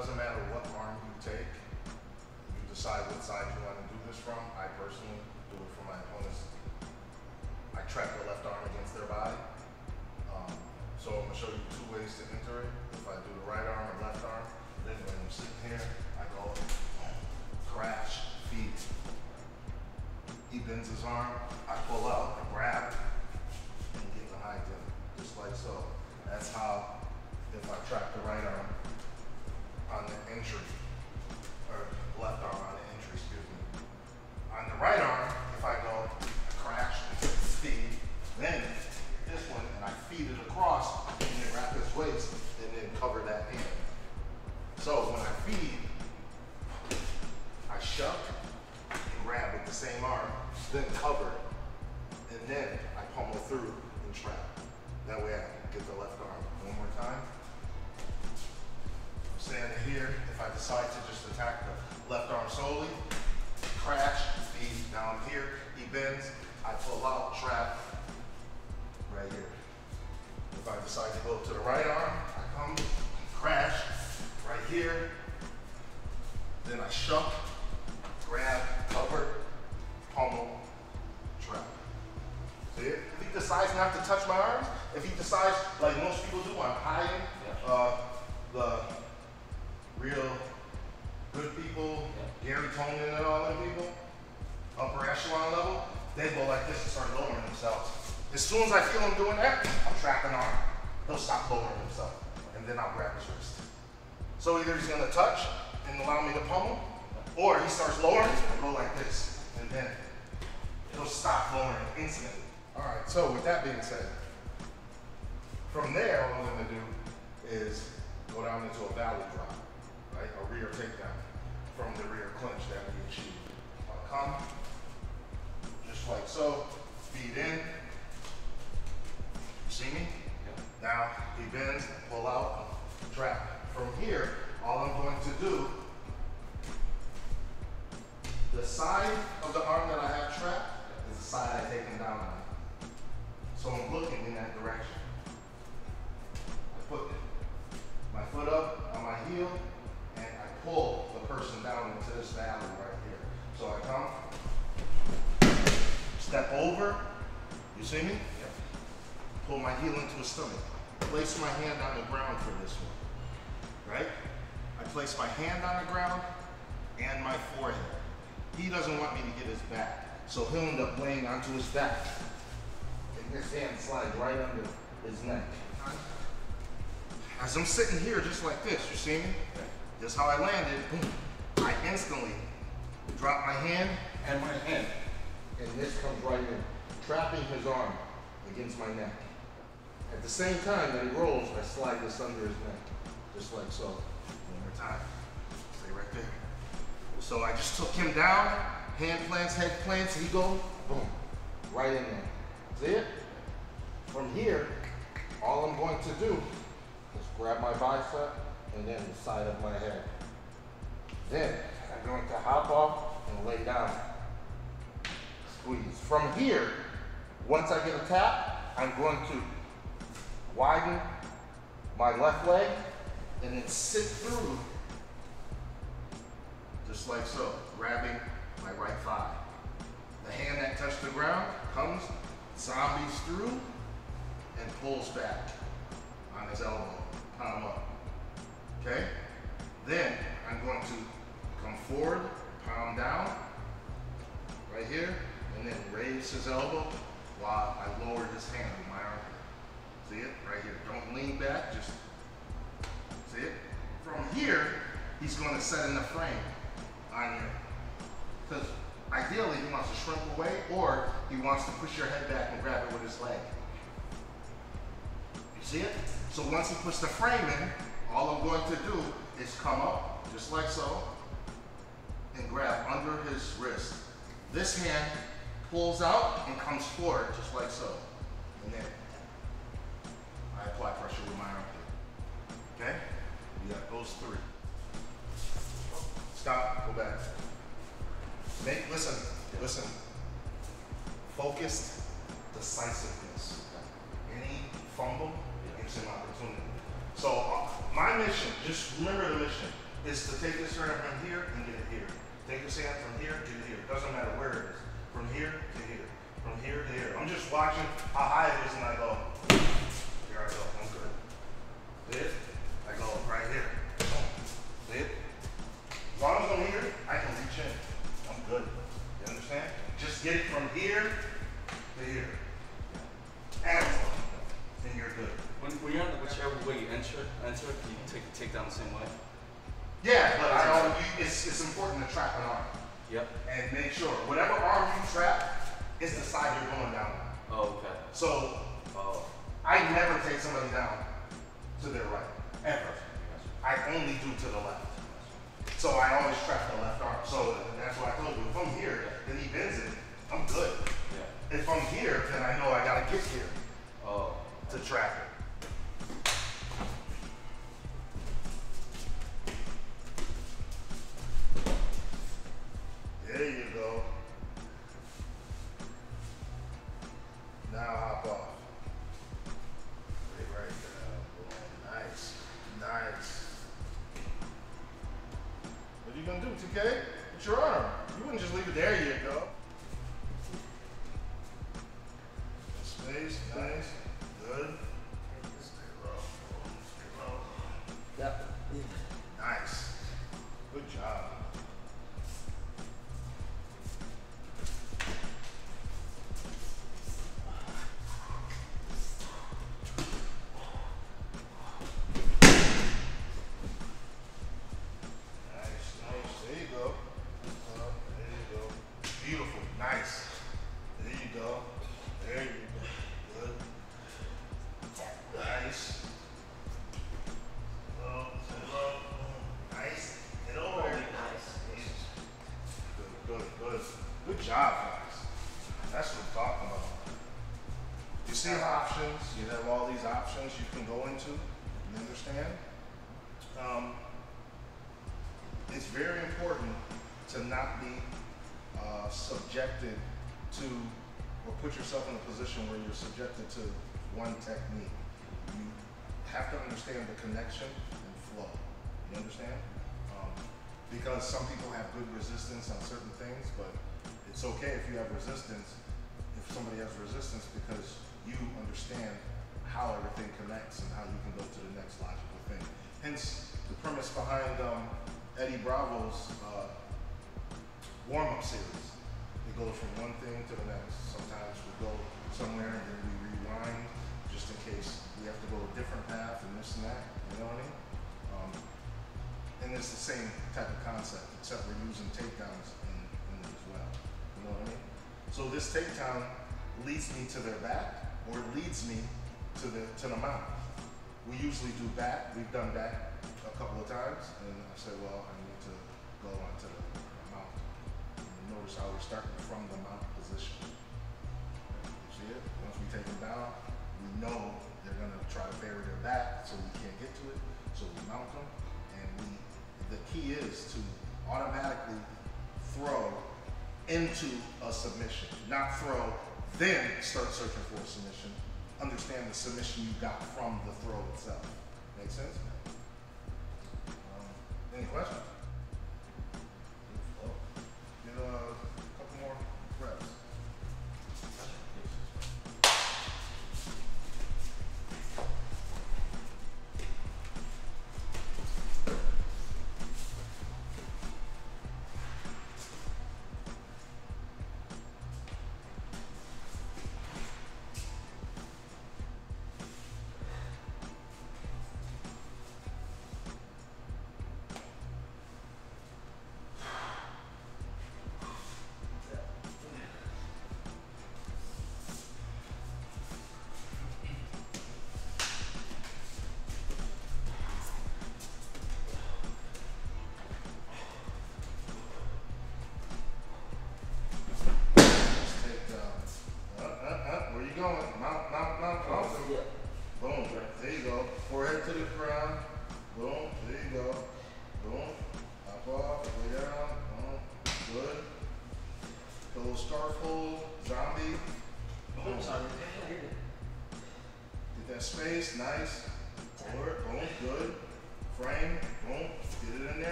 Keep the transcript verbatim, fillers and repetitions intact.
doesn't matter what arm you take, you decide what side you want to do this from. I personally do it from my opponent's. I trap the left arm against their body. Um, so I'm going to show you two ways to enter it. If I do the right arm or left arm, then when I'm sitting here, I go crash, feet. He bends his arm, I pull out, I grab, and get behind him, just like so. That's how, if I trap the right arm on the entry, or left arm on the entry, excuse me. On the right arm, if I go, I crash, feed, then this one, and I feed it across, and then wrap his waist, and then cover that hand. So when I feed, I shove and grab with the same arm, then cover, and then I pummel through and trap. That way I can get the left arm. One more time. I'm standing here. If I decide to just attack the left arm solely, crash, feed, now I'm here, he bends, I pull out, trap, right here. If I decide to go to the right arm, I come, crash, right here, then I shuck, grab, cover, pummel, trap. See it? If he decides not to touch my arms, if he decides, like most people do, I'm hiding, yeah. uh, the real good people, yeah. Gary Tonin and all them people, upper echelon level, they go like this and start lowering themselves. As soon as I feel him doing that, I'm trapping arm. He'll stop lowering himself, and then I'll grab his wrist. So either he's gonna touch and allow me to pummel, or he starts lowering and go like this, and then he'll stop lowering instantly. All right, so with that being said, from there, all I'm gonna do is go down into a valley drop, right? A rear takedown from the rear clinch that we achieved. I'll come, just like so, feet in. You see me? Yep. Now, he bends, pull out, trap. From here, all I'm going to do, the side of the arm that I have trapped is the side I take him down on. So I'm looking in that direction. I put my foot up on my heel, and I pull the person down into this valley right here. So I come, step over, you see me? Yep. Pull my heel into his stomach. Place my hand on the ground for this one, right? I place my hand on the ground and my forehead. He doesn't want me to get his back, so he'll end up laying onto his back. And his hand slides right under his neck. As I'm sitting here just like this, you see me? This is how I landed. Boom. I instantly drop my hand and my hand. And this comes right in, trapping his arm against my neck. At the same time that he rolls, I slide this under his neck, just like so. One more time. Stay right there. So I just took him down, hand plants, head plants, he go, boom, right in there. See it? From here, all I'm going to do is grab my bicep and then the side of my head. Then I'm going to hop off and lay down. Squeeze. From here, once I get a tap, I'm going to widen my left leg and then sit through just like so, grabbing my right thigh. The hand that touched the ground comes, zombies through, and pulls back on his elbow, palm up. Okay? Then I'm going to come forward, palm down, right here, and then raise his elbow while I lower his hand with my arm. See it? Right here. Don't lean back, just see it? From here, he's going to set in the frame on you. Because ideally he wants to shrink away, or he wants to push your head back and grab it with his leg. You see it? So once he puts the frame in, all I'm going to do is come up, just like so, and grab under his wrist. This hand pulls out and comes forward, just like so. And then I apply pressure with my armpit. Okay? You got those three. Stop, go back. Make, listen, listen. Focused decisiveness. Any fumble gives him opportunity. So uh, my mission, just remember the mission. is to take this strand from here and get it here. Take this hand from here, get it here. Doesn't matter where it is. From here to here. From here to here. I'm just watching how high it is and I go, here I go, I'm good. This, I go right here. Boom. This. As long as I'm here, I can reach in. I'm good. You understand? Just get it from here to here. And then you're good. When, when you're on the whichever way you enter, enter, you take the takedown the same way. Yeah, but I always, it's, it's important to trap an arm. Yep. And make sure, whatever arm you trap, is the side you're going down on. Oh, okay. So, oh. I never take somebody down to their right, ever. I only do to the left. So I always trap the left arm. So that's why I told you, if I'm here, then he bends it, I'm good. Yeah. If I'm here, then I know I gotta get here Oh. to trap it. There you go. Now hop off. Right, right there. Nice, nice. What are you gonna do, T K? With your arm? You wouldn't just leave it there. You go. Space, nice, good. Stay low. Stay low. Yep. Nice. Good job. Beautiful, nice. There you go. There you go. Good. Nice. Low, low. Nice. Get over. Very nice. Good, good, good. Good job, guys. That's what I'm talking about. You see options. You have all these options you can go into. You understand? Um, it's very important to not be Uh, subjected to, or put yourself in a position where you're subjected to one technique. You have to understand the connection and flow. You understand? Um, because some people have good resistance on certain things, but it's okay if you have resistance, if somebody has resistance, because you understand how everything connects and how you can go to the next logical thing. Hence, the premise behind um, Eddie Bravo's uh, warm-up series. It goes from one thing to the next. Sometimes we go somewhere and then we rewind just in case we have to go a different path and this and that, you know what I mean? Um, and it's the same type of concept, except we're using takedowns in, in it as well, you know what I mean? So this takedown leads me to their back or leads me to the, to the mount. We usually do back, we've done back a couple of times, and I said, well, I need to go onto the mount. Notice how we're starting from the mount position. You see it? Once we take them down, we know they're gonna try to bury their back, so we can't get to it. So we mount them, and we. The key is to automatically throw into a submission, not throw, then start searching for a submission. Understand the submission you got from the throw itself. Make sense? Um, any questions?